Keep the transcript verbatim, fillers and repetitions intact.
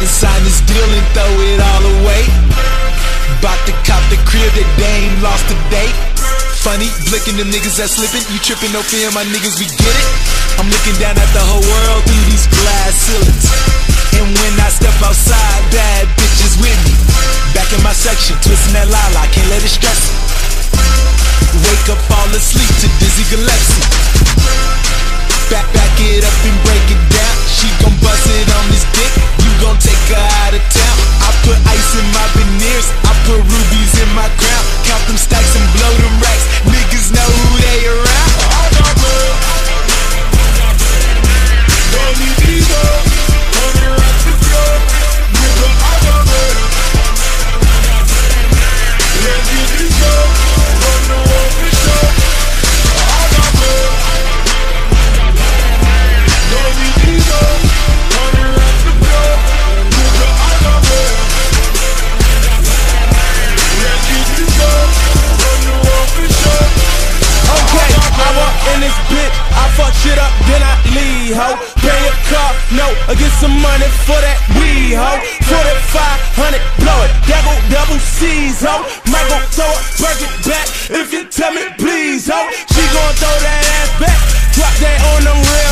to sign this deal and throw it all away. Bout to cop the crib that Dame lost to date. Funny, blicking them niggas that slipping. You tripping, no fear, my niggas, we get it. I'm looking down at the whole world through these glass ceilings. And when I step outside, bad bitches with me. Back in my section, twisting that lala, can't let it stress me. Wake up, fall asleep to Dizzy Gillespie. Back, back it up and break it down. She gon' bust it on this dick, you gon' take her out of town. I put ice in my veneers, I put rubies in my crown. Count them stacks and blow them racks, niggas know who they around. I got love, don't need these up, on the rest of the floor. Nigga, I got love, let's get this up, run the world for sure. I got love, don't need these up, on the rest of the floor. Nigga, I got love, let's get this up, run the world for sure. Okay, I walk in this bitch, I fuck shit up, then I leave, ho. Pay a car, no, I get some money for that weed, ho. forty-five hundred, blow it, that go double C's, ho. Might gon' throw it, break it back, if you tell me please, ho. She gon' throw that ass back, drop that on them real